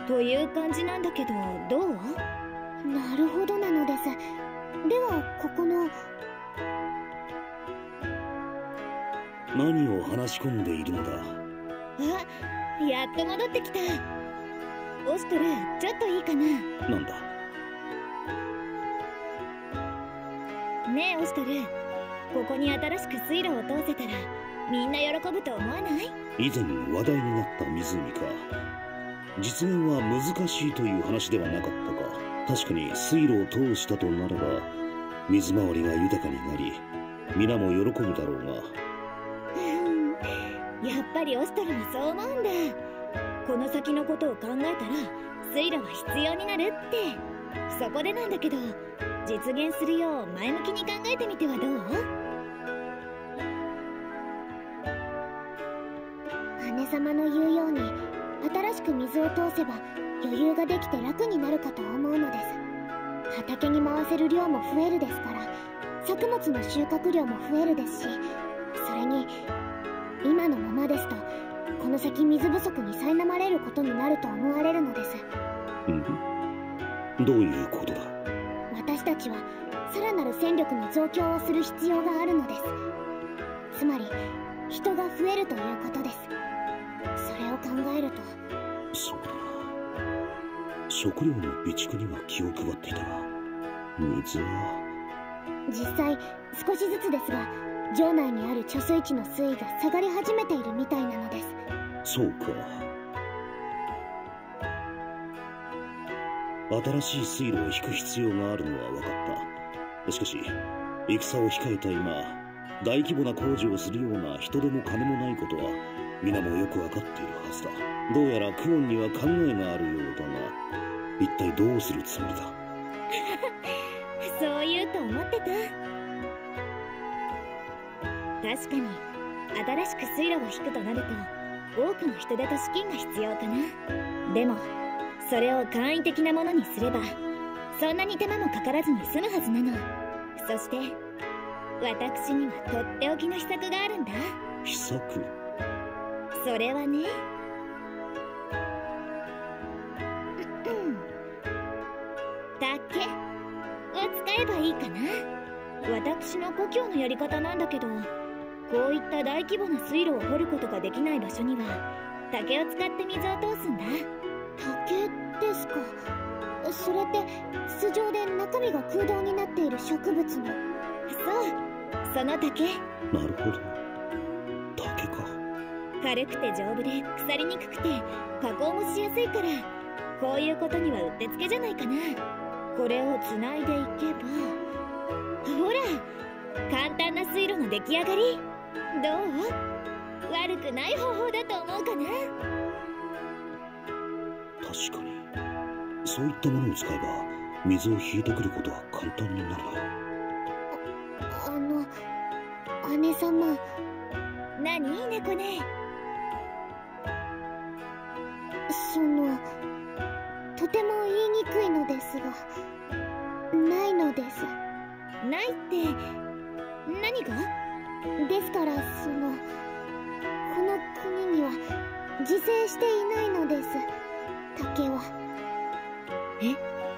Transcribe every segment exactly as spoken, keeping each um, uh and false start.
という感じなんだけど、どう？ なるほどなのです。ではここの何を話し込んでいるのだ？ あ、やっと戻ってきた。オストル、ちょっといいかな？ なんだ？ ねえオストル、ここに新しく水路を通せたらみんな喜ぶと思わない？ 以前話題になった湖か。実現は難しいという話ではなかったか。確かに水路を通したとなれば水回りが豊かになり皆も喜ぶだろうが。 やっぱりオストルもそう思うんだ。この先のことを考えたら水路は必要になるって。そこでなんだけど、実現するよう前向きに考えてみてはどう？ 姉様の言うように新しく水を通せば余裕ができて楽になるかと思うのです。畑に回せる量も増えるですから、作物の収穫量も増えるですし、それに今のままですとこの先水不足に苛まれることになると思われるのです。 うん？どういうことだ？ 私たちはさらなる戦力の増強をする必要があるのです。つまり人が増えるということです。それを考えると。 そうだな。食料の備蓄には気を配っていたが水は。 実際少しずつですが城内にある貯水池の水位が下がり始めているみたいなのです。 そうか。新しい水路を引く必要があるのは分かった。しかし戦を控えた今大規模な工事をするような人手も金もないことは皆もよく分かっているはずだ。どうやらクオンには考えがあるようだが一体どうするつもりだ？ そう言うと思ってた。確かに新しく水路を引くとなると多くの人手と資金が必要かな。でもそれを簡易的なものにすればそんなに手間もかからずに済むはずなの。そして私にはとっておきの秘策があるんだ。 秘策？ それはね、竹を使えばいいかな。私の故郷のやり方なんだけど、こういった大規模な水路を掘ることができない場所には竹を使って水を通すんだ。 竹ですか。それって筒状で中身が空洞になっている植物の。 そう、その竹。 なるほど、竹か。 軽くて丈夫で腐りにくくて加工もしやすいから、こういうことにはうってつけじゃないかな。これをつないでいけば、ほら簡単な水路の出来上がり。どう？悪くない方法だと思うかな。 確かにそういったものを使えば水を引いてくることは簡単になるな。 あ、あの姉様。 何猫ね。 そのとても言いにくいのですが、ないのです。 ないって何が？ ですからそのこの国には自生していないのです、竹は。 え？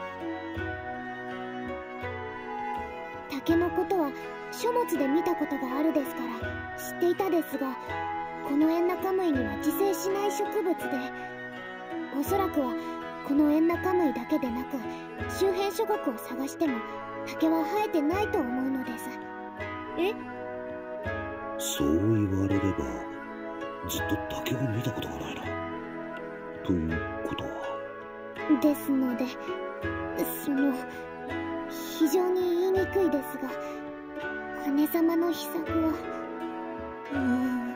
竹のことは書物で見たことがあるですから知っていたですが、このエンナカムイには自生しない植物で、おそらくはこのエンナカムイだけでなく周辺諸国を探しても竹は生えてないと思うのです。 え？ そう言われればずっと竹を見たことがないな。ということはですので、その非常に言いにくいですが、姉様の秘策はうーん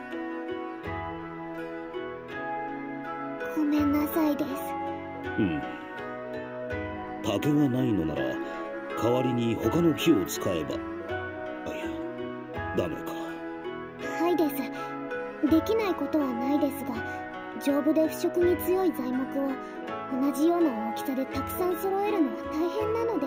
ごめんなさいです。 うん。竹がないのなら代わりに他の木を使えば。あ、いやダメか。 はいです。できないことはないですが、丈夫で腐食に強い材木を同じような大きさでたくさん揃えるのは大変なのです。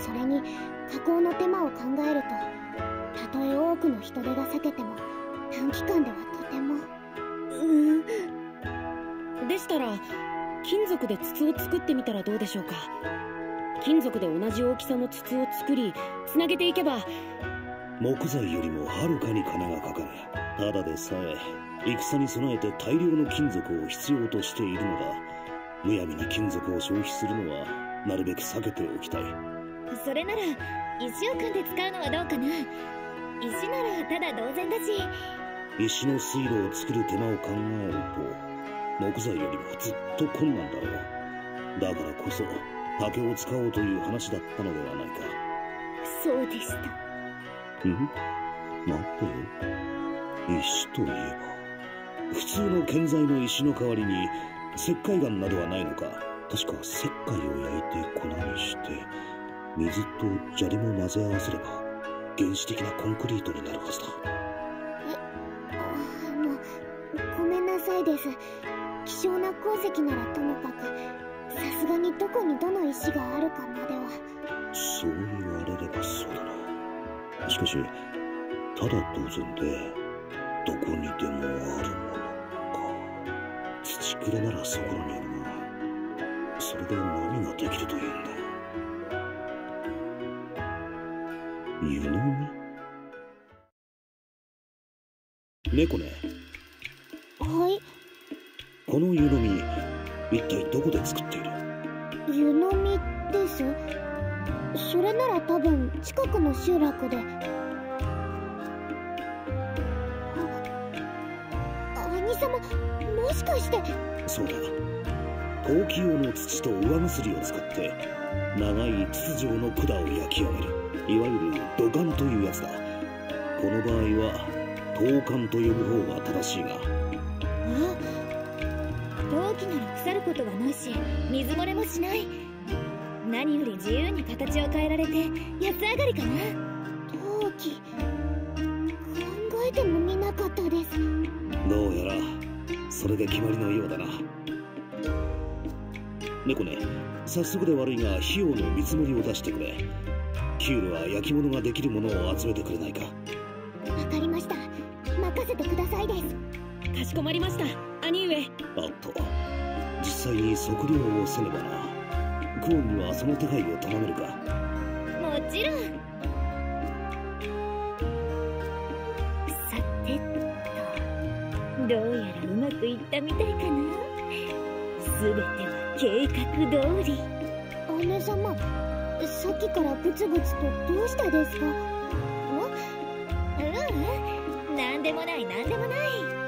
それに加工の手間を考えると、たとえ多くの人手が割けても短期間ではとても。 うーん。でしたら金属で筒を作ってみたらどうでしょうか。金属で同じ大きさの筒を作りつなげていけば。 木材よりもはるかに金がかかる。ただでさえ戦に備えて大量の金属を必要としているのだ。むやみに金属を消費するのはなるべく避けておきたい。 それなら石を組んで使うのはどうかな。石ならただ同然だし。 石の水路を作る手間を考えると木材よりもずっと困難だろう。だからこそ竹を使おうという話だったのではないか。 そうでした。 ん？待ってよ。石といえば普通の建材の石の代わりに石灰岩などはないのか。確か石灰を焼いて粉にして水と砂利も混ぜ合わせれば原始的なコンクリートになるはずだ。 え、あの、ごめんなさいです。希少な鉱石ならともかく、さすがにどこにどの石があるかまでは。 そう言われればそうだな。しかし、ただ同然で、どこにでもあるものか。土くれならそこにいるな。それで何ができるというんだ。湯飲み？猫ね。 はい。 この湯飲み、一体どこで作っている？ 湯飲みです。それなら多分近くの集落で。兄様、もしかして。 そうだ。陶器用の土と上薬を使って長い筒状の管を焼き上げる、いわゆる土管というやつだ。この場合は陶管と呼ぶ方が正しいが。あ、 陶器なら腐ることがないし水漏れもしない。何より自由に形を変えられて安上がりかな。 陶器、考えてもみなかったです。 どうやらそれで決まりのようだな。猫ね、早速で悪いが費用の見積もりを出してくれ。キュールは焼き物ができるものを集めてくれないか。 わかりました。任せてくださいです。 かしこまりました、兄上。 あと実際に測量をせねばな。クオンにはその手配を頼めるか。 もちろん。さてと、どうやらうまくいったみたいかな。全ては計画通り。 姉様、さっきからブツブツとどうしたですか？ ううん、なんでもないなんでもない。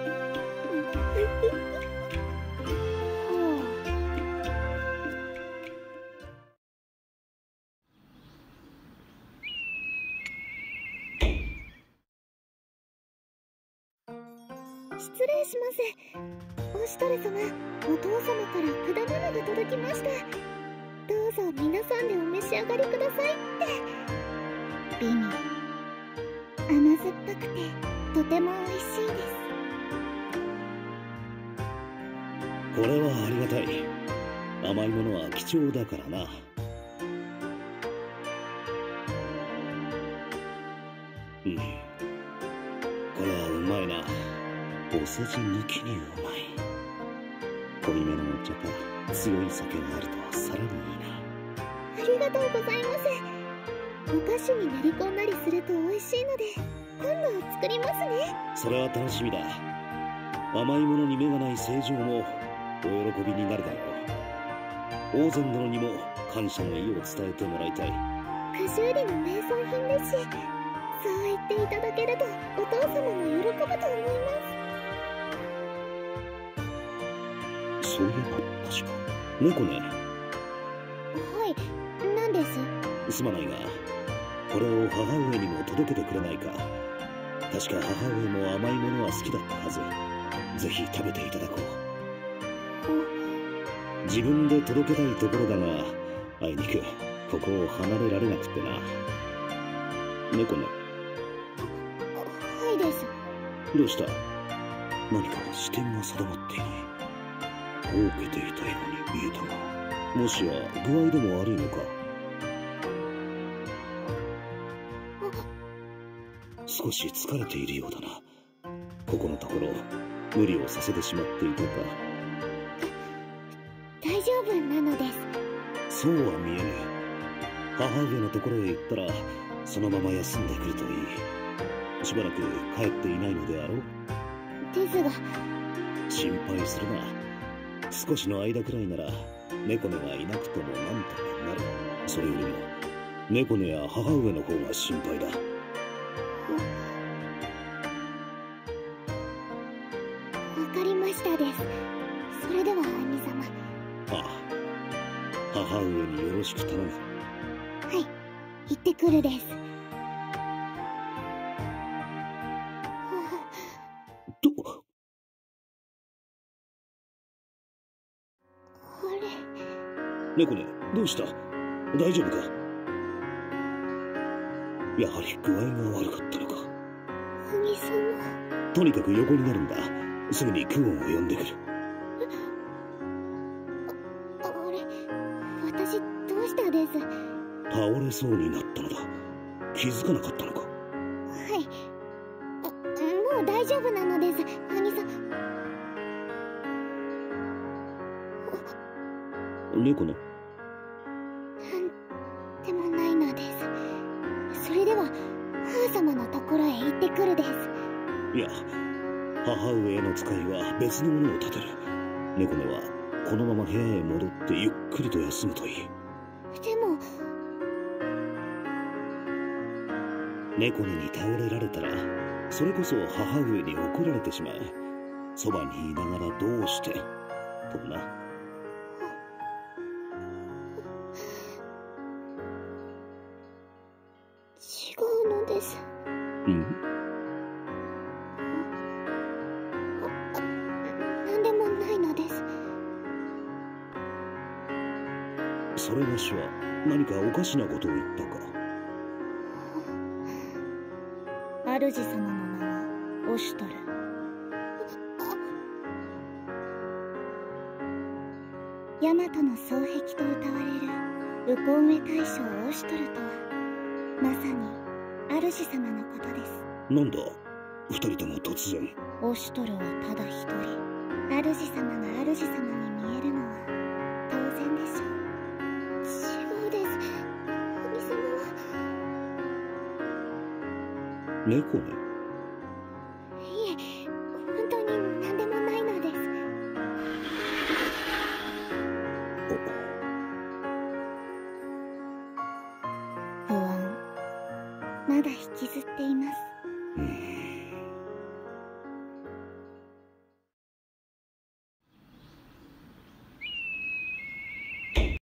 失礼します。オシュトル様、お父様から果物が届きました。どうぞ皆さんでお召し上がりくださいって。ビミ、甘酸っぱくてとても美味しいです。 これはありがたい。甘いものは貴重だからな。うん、これはうまいな。お世辞抜きにうまい。濃いめのお茶か強い酒があるとさらにいいな。 ありがとうございます。お菓子に練り込んだりすると美味しいので今度作りますね。 それは楽しみだ。甘いものに目がない成城もお喜びになるだろう。王禅殿にも感謝の意を伝えてもらいたい。 果樹里の名産品ですし、そう言っていただけるとお父様も喜ぶと思います。 そういえば確か猫ね。 はい、何です？ すまないがこれを母上にも届けてくれないか。確か母上も甘いものは好きだったはず。ぜひ食べていただこう。自分で届けたいところだがあいにくここを離れられなくてな。猫ね。 はいです。 どうした？何か視点が定まっていない。ほうけていたように見えたが、もしや具合でも悪いのか？少し疲れているようだな。ここのところ無理をさせてしまっていたか。 大そうは見えねえ。母上のところへ行ったらそのまま休んでくるといい。しばらく帰っていないのであろう。 ですが。 心配するな。少しの間くらいなら猫根がいなくてもなんとかなる。それよりも猫根や母上の方が心配だ。 わかりましたです。それでは兄様。 ああ、母上によろしく頼む。 はい、行ってくるです。 と、 あれ、 猫根、どうした？大丈夫か？やはり具合が悪かったのか。 兄様。 とにかく横になるんだ。すぐにクオンを呼んでくる。 あ、あれ、私どうしたです？ 倒れそうになったのだ。気づかなかったのか？ はい。あ、もう大丈夫なのです、兄さん。 猫ね。 なんでもないのです。それでは母様のところへ行ってくるです。 いや、母上への使いは別のものを立てる。猫根はこのまま部屋へ戻ってゆっくりと休むといい。 でも猫根に倒れられたらそれこそ母上に怒られてしまう。そばにいながらどうしてとな。 違うのです。 うん？ なんでもないのです。 それがしは何かおかしなことを言ったか？ 主様の名はオシュトル。ヤマトの双璧と謳われるウコウメ大将オシュトルとはまさに主様のことです。 なんだ二人とも突然。 オシュトルはただ一人主様が主様に見えるのは当然でしょう。 違うです。兄様は。 猫ね。 いえ、本当に何でもないのです。 不安まだ引きずっています。 うん。